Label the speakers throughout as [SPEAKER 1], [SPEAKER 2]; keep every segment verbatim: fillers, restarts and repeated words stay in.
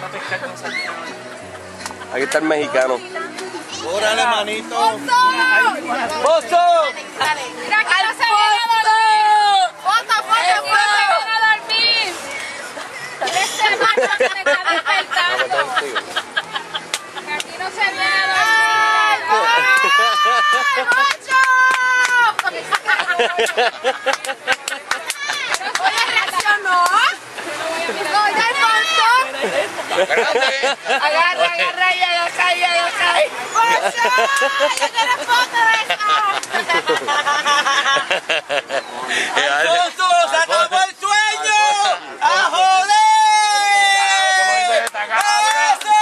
[SPEAKER 1] Aquí está el mexicano.
[SPEAKER 2] ¡Órale, manito!
[SPEAKER 1] ¡Pozo!
[SPEAKER 3] ¡Mira que no se viene a dormir! ¡Foto, foto, foto! ¡No se viene a dormir! ¡Este macho que me está despertando! ¡Que aquí no se viene a dormir! ¡Macho! Oye, reaccionó. Oye, Alfonso. Agarra, agarra, ya lo cae, ya lo cae. ¡Macho! ¡Yo quiero foto de eso!
[SPEAKER 2] ¡Alfonso, se acabó el sueño! ¡A joder! ¡Eso!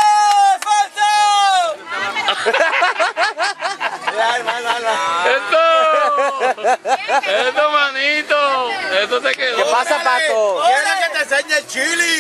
[SPEAKER 2] ¡Alfonso!
[SPEAKER 4] ¡Esto! ¡Esto, manito! ¡Esto te quedó!
[SPEAKER 1] ¿Qué pasa, Paco?
[SPEAKER 2] ¡Quiero que te enseñe el chili!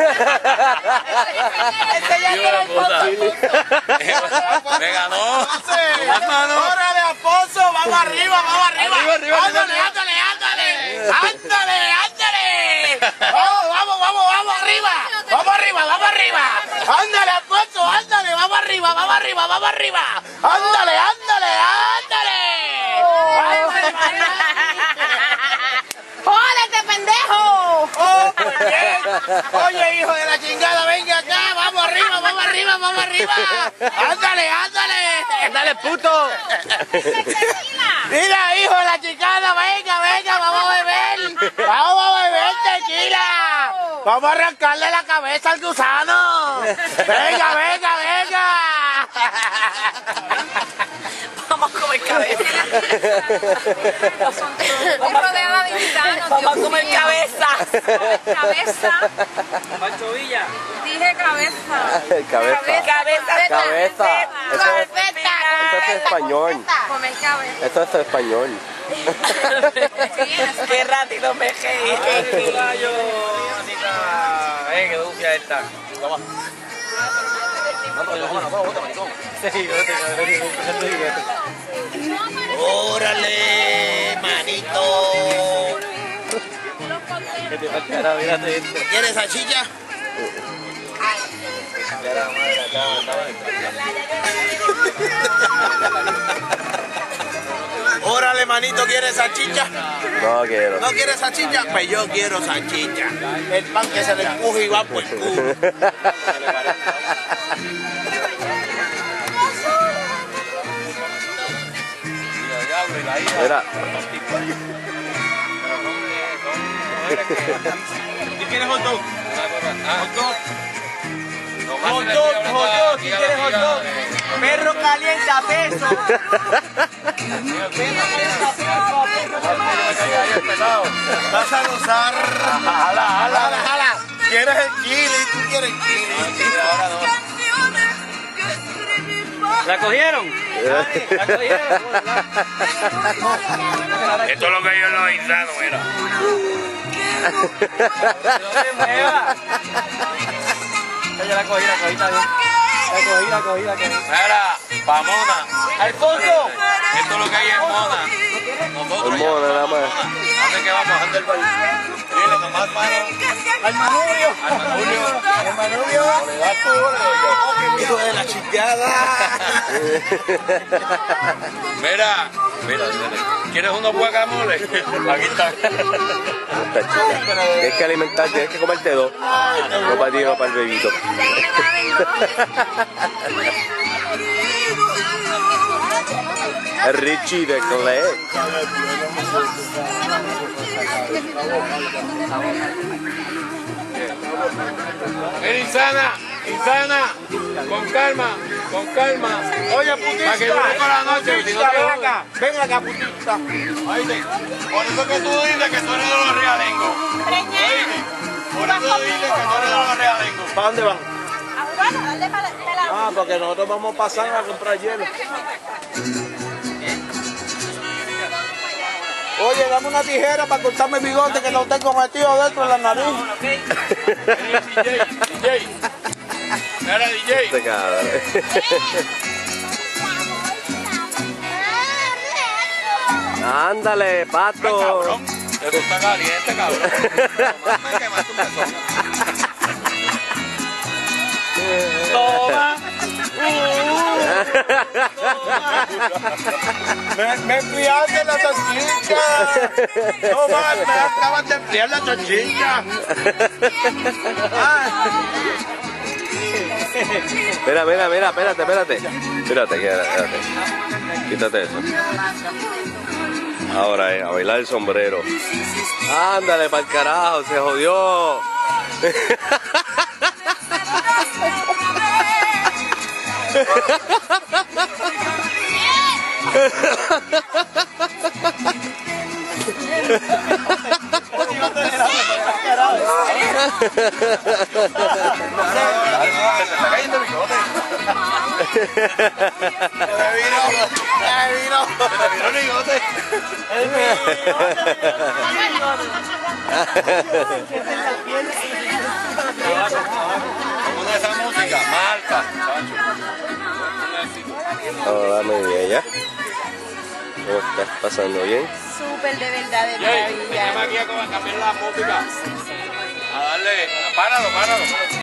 [SPEAKER 4] ¡Me ganó!
[SPEAKER 2] ¡Órale, Alfonso! ¡Vamos arriba, vamos arriba!
[SPEAKER 4] Arriba, arriba,
[SPEAKER 2] ¡Ándale,
[SPEAKER 4] arriba.
[SPEAKER 2] ándale, ándale! ¡Ándale, ándale! ¡Vamos, vamos, vamos, vamos arriba! ¡Vamos arriba, vamos arriba! ¡Ándale, Alfonso, ándale! ¡Vamos arriba, vamos arriba, vamos arriba! ¡Ándale, ándale, ándale! ¡Ándale,
[SPEAKER 3] ¡Jólete, pendejo!
[SPEAKER 2] ¡Oh, muy bien! Oye, hijo de la chingada, venga acá, vamos arriba, vamos arriba, vamos arriba. ¡Ándale, ándale!
[SPEAKER 1] ¡Dale, puto!
[SPEAKER 2] Mira, hijo de la chingada, venga, venga, vamos a beber. Vamos a beber tequila. Vamos a arrancarle la cabeza al gusano. Venga, venga, venga.
[SPEAKER 3] Vamos a comer cabeza. Estoy rodeada de invitados. Vamos a comer cabeza. Cabeza.
[SPEAKER 4] ¡Pancho Villa!
[SPEAKER 3] Dije cabeza.
[SPEAKER 1] Cabeza.
[SPEAKER 3] Cabeza.
[SPEAKER 1] Cabeza. Eso es,
[SPEAKER 3] Cabeza.
[SPEAKER 1] eso es español.
[SPEAKER 3] Comer cabeza.
[SPEAKER 1] Esto es español.
[SPEAKER 3] Qué rápido me reí.
[SPEAKER 4] ¡Gallo, Anita! ¡Eh, qué dulce esta! Toma.
[SPEAKER 2] ¡Órale, manito! ¿Quieres salchicha? Órale, manito, ¿quieres salchicha?
[SPEAKER 1] No quiero.
[SPEAKER 2] ¿No quieres salchicha? Pues yo quiero salchicha. El pan que se le empuje y va por el culo.
[SPEAKER 1] Mira.
[SPEAKER 2] ¿Quién quiere hot dog?
[SPEAKER 4] Hot
[SPEAKER 2] dog. Hot dog, hot dog. ¿Quién quiere hot dog? Perro caliente a peso. Vas a gozar. Jala, jala, jala. ¿Quieres el chili? ¿Tú quieres el chili?
[SPEAKER 4] ¿La cogieron? ¿La cogieron? Esto es lo que yo lo insano, mira. No se mueva. Ya la cogí, la cogí, está bien. La cogí, la cogí, la cogí. Mira, pa' Mona.
[SPEAKER 2] ¡Alfonso!
[SPEAKER 4] Esto es lo que hay en Mona. Nosotros
[SPEAKER 1] En Mona, nada más.
[SPEAKER 4] ¿Dónde que vamos? ¿Dónde el baile? Dile nomás, mano.
[SPEAKER 2] ¡Al Manubrio!
[SPEAKER 4] Al Manubrio.
[SPEAKER 2] ¡Al Manubrio! ¡Hijo de la chingada!
[SPEAKER 4] Mira, mira, ¿quieres unos guacamoles? Aquí está.
[SPEAKER 1] Tienes que alimentar, tienes que comerte dos. No para ti, no para el bebito. El Richie de Clay.
[SPEAKER 4] Mira, Insana, Insana, con calma, con calma.
[SPEAKER 2] Oye, putita,
[SPEAKER 4] Para que dure con la noche, si no te
[SPEAKER 2] ven
[SPEAKER 4] jodas.
[SPEAKER 2] acá, ven acá, putita.
[SPEAKER 4] Oíste, por eso que tú dices que tú eres de los realengos. Oíste, por eso dices que tú eres de los realengos.
[SPEAKER 2] ¿Para dónde van?
[SPEAKER 3] Bueno, dale para la...
[SPEAKER 2] Ah, porque nosotros vamos a pasar a comprar hielo. Oye, dame una tijera para cortarme el bigote que lo tengo metido dentro de la nariz.
[SPEAKER 4] D J, D J. Mira, D J.
[SPEAKER 1] Este cabrón. Ándale, pato.
[SPEAKER 4] Cabrón, esto está caliente, cabrón. No me quemaste un pezón.
[SPEAKER 2] Me, me enfriaste la salchicha. No más, me acaban de enfriar la salchicha.
[SPEAKER 1] Mira, mira, mira, espérate, espérate. Espérate, espérate. Quítate eso. Ahora, eh, a bailar el sombrero. Ándale, pa'l carajo, se jodió.
[SPEAKER 4] ¿Cómo es esa música? Marca,
[SPEAKER 1] Hola, muy bien, ¿ya? ¿Cómo estás pasando bien?
[SPEAKER 3] Súper, de verdad, de
[SPEAKER 4] Jay, venimos aquí a cambiar la música. A darle, páralo, páralo.